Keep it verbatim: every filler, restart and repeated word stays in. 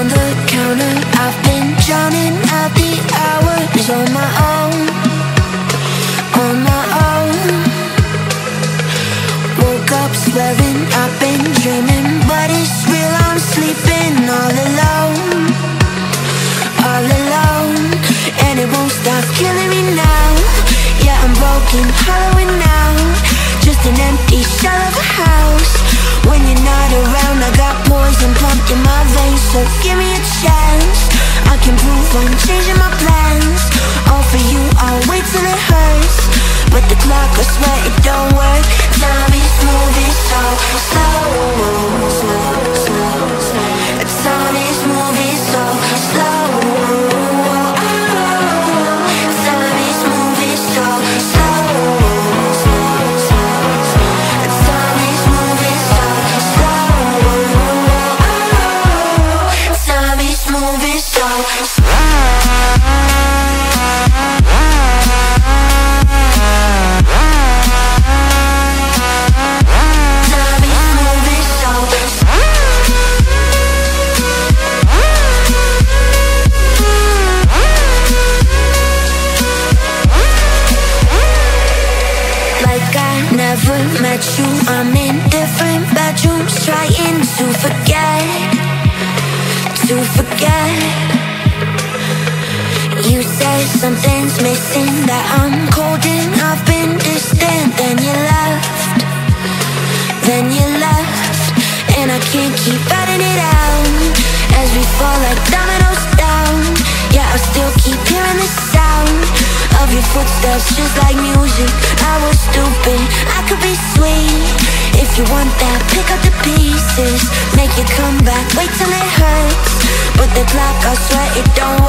on the counter. I've been drowning out the hours on my own, on my own. Woke up swearing I've been dreaming, but it's real, I'm sleeping all alone, all alone. And it won't stop killing me now. Yeah, I'm broken, hollowing out, just an empty shell of a house. When you're not around, I got poison pumped in my veins. So give me a chance, I can prove I'm changing my plans. All for you, I'll wait till it hurts, but the clock, I swear it don't work. Time is moving so slow, slow, slow, slow. Time is moving so slow. Time is moving so slow, slow, slow, slow. Time is moving so slow. Time is moving so slow. Never met you, I'm in different bedrooms, trying to forget, to forget. You say something's missing, that I'm cold and I've been distant. Then you left, then you left, and I can't keep adding it out. As we fall like dominoes down, yeah, I still keep hearing the sound of your footsteps, just like music. I was stupid, I could be sweet. If you want that, pick up the pieces, make you come back, wait till it hurts. But the clock, I swear it don't